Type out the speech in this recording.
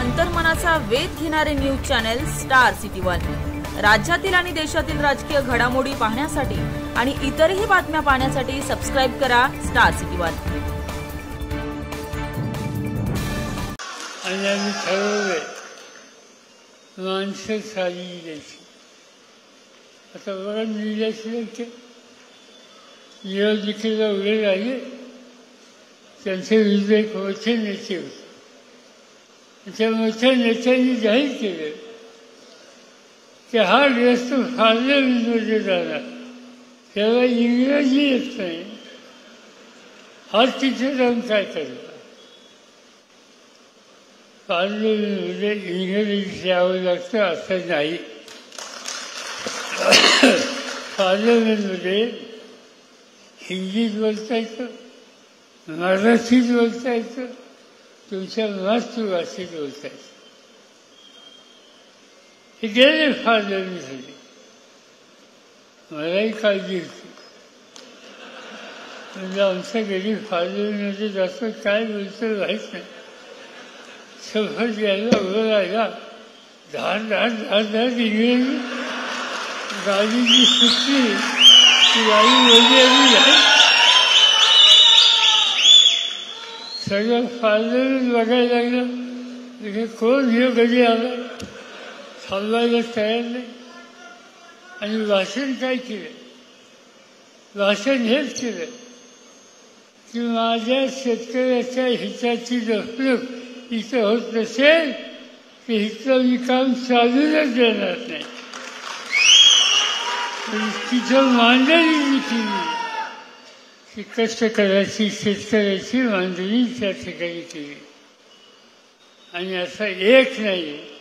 अंतर्मनाचा वेध घेणारे news channel Star City One. राज्यातील आणि देशातील राजकीय घडामोडी पाहण्यासाठी आणि इतरही बातम्या पाहण्यासाठी सबस्क्राइब करा स्टार सिटी वन। आणि आम्ही ठरवलंय माणसं साधी द्यायची। आता बघा निलेश निवडणुकीला उभे राहिले, त्यांचे विरुद्ध एक मोठे नेते होते। त्या मोठ्या नेत्यांनी जाहीर केलं की हा देश तो पार्लमेंटमध्ये जाणार, त्याला इंग्रजी येत नाही, हा तिथे जाऊन काय करणार? पार्लमेंटमध्ये इंग्रजी यावं लागतं असं नाही। पार्लमेंटमध्ये हिंदीत बोलता येतं, मराठीत बोलता येतं, तुमच्या मातृभाषेत बोलता येतं। हे गेले पार्लमेंटमध्ये, मलाही काळजी होती म्हणजे आमच्या घरी पार्लमेंटमध्ये जास्त काय बोलतं माहीत नाही। शपथ घ्यायला उभं राहिला, धाड इंग्रजी गाडीची सुटली ती गाडी बोलली सगळं पार्लमेंट बघायला लागलं, कोण हे कधी आला, थांबायला तयार नाही। आणि भाषण काय केलं? भाषण हेच केलं की माझ्या शेतकऱ्याच्या हिताची जपणूक इथं होत नसेल की इथलं मी काम चालूनच देणार नाही। तिथं मांडणी केली की कष्टकऱ्याची शेतकऱ्याची मांडणी त्या ठिकाणी केली। आणि असं एक नाही,